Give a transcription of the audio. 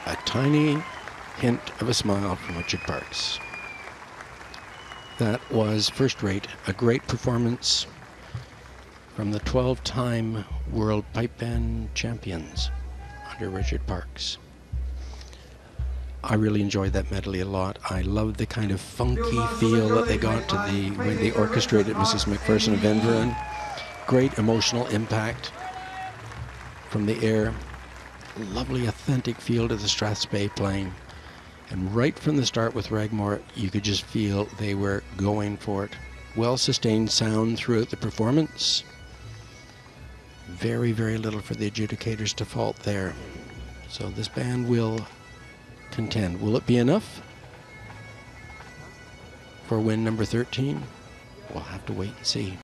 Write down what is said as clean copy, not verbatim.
a tiny hint of a smile from Richard Parkes. That was first rate, a great performance from the 12-time World Pipe Band champions under Richard Parkes. I really enjoyed that medley a lot. I loved the kind of funky feel that they got to when they orchestrated Mrs. McPherson of Inveraray. Great emotional impact from the air. Lovely authentic feel to the Strathspey playing. And right from the start with Ragmore, you could just feel they were going for it. Well-sustained sound throughout the performance. Very, very little for the adjudicators to fault there. So this band will contend. Will it be enough for win number 13? We'll have to wait and see.